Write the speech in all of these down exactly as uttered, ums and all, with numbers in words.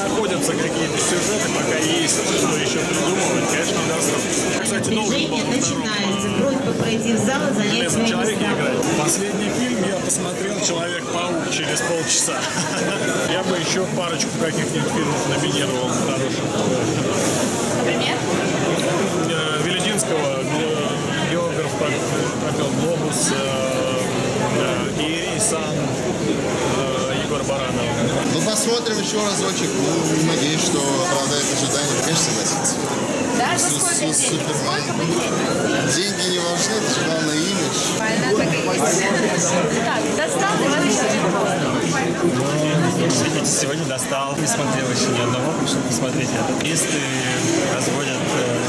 находятся какие-то сюжеты, пока есть что еще придумывать, конечно, недостаточно. Кстати, Движение начинается. Просьба пройти в зал и занять свои места. Последний фильм я посмотрел «Человек-паук» через полчаса. Я бы еще парочку каких-нибудь фильмов номинировал хороших. Например? Велединского, географ пропел «Глобус», и Сан, Егор Баранов. Ну, посмотрим еще разочек. Ну, надеюсь, что оправдает ожидания. Конечно, согласиться. Да, за сколько денег? Сколько бы денег? Деньги не важны, это же главное имидж. Правильно, так и есть. Так, достал ты Видите, сегодня достал. Не смотрел еще ни одного, решил посмотреть. Артисты разводят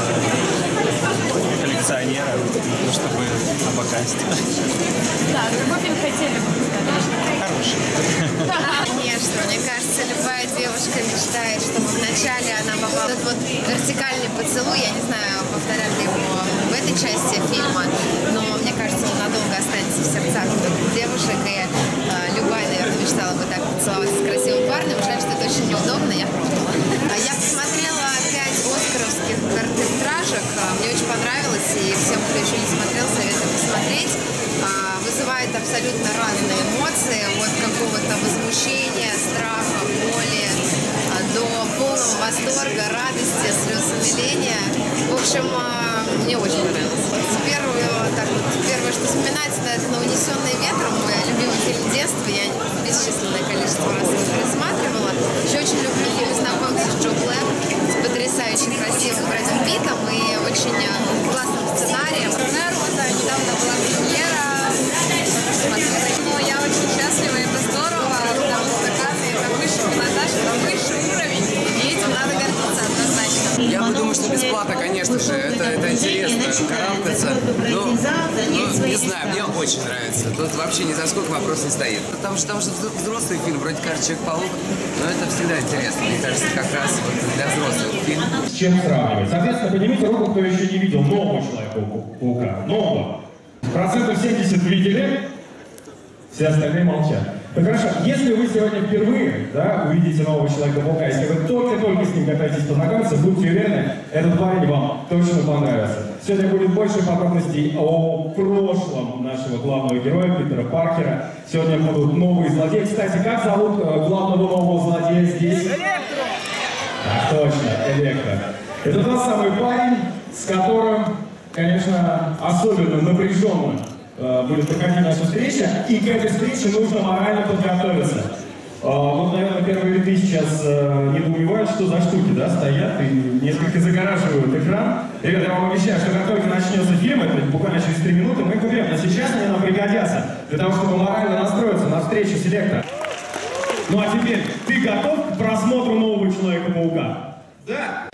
э, коллекционера, ну, чтобы обокрасить. Так, какой фильм хотели бы посмотреть? Хороший. Конечно, мне кажется, любая девушка мечтает, чтобы вначале она попала в вот вертикальный поцелуй. Я не знаю, повторят ли его в этой части фильма, но мне кажется, он надолго останется в сердцах девушек. И э, любая, наверное, мечтала бы так поцеловаться с красивым парнем. Жаль, что это очень неудобно. Я пробовала. Я посмотрела пять оскаровских короткометражек. Мне очень понравилось, и всем, кто еще не смотрел, советую посмотреть. Вызывает абсолютно разные эмоции, от какого-то возмущения, страха, боли, до полного восторга, радости, слез умиления. В общем, мне очень понравилось. Вот первое, так вот, первое, что вспоминается, это «На унесенные ветром», мой любимый фильм детства, я бесчисленное количество раз его пересматривала. Еще очень люблю фильм «Знакомься с Джо Блэк», с потрясающе красивым Брэдом Питтом и очень классным сценарием. «Черная роза», недавно была премьера. Ну, я очень счастлива, это здорово, потому что Канны — это высший пилотаж, это высший уровень, и этим надо гордиться однозначно. Я бы думаю, что бесплатно, конечно же, это, это интересно, карабкаться, но, но не знаю, мне очень нравится, тут вообще ни за сколько вопрос не стоит. Потому что, потому что взрослый фильм, вроде как «Человек-паук», но это всегда интересно, мне кажется, как раз вот для взрослых фильм. С чем сравнивать? Соответственно, поднимите руку, кто еще не видел нового Человека-паука, нового. Процентов семьдесят видели, все остальные молчат. Ну хорошо, если вы сегодня впервые, да, увидите нового Человека-паука, если вы только-только с ним катаетесь познакомиться, будьте уверены, этот парень вам точно понравится. Сегодня будет больше подробностей о прошлом нашего главного героя Питера Паркера. Сегодня будут новые злодеи. Кстати, как зовут главного нового злодея здесь? Электро! Так точно, Электро. Это тот самый парень, с которым, конечно, особенно напряженно э, будет проходить наша встреча, и к этой встрече нужно морально подготовиться. Э, вот, наверное, первые ряды сейчас э, недоумевают, что за штуки, да, стоят и несколько загораживают экран. Ребята, я вам обещаю, что как только начнется фильм, это буквально через три минуты, мы их уберем, но сейчас они нам пригодятся, для того, чтобы морально настроиться на встречу с Электро. Ну а теперь, ты готов к просмотру нового Человека-паука? Да.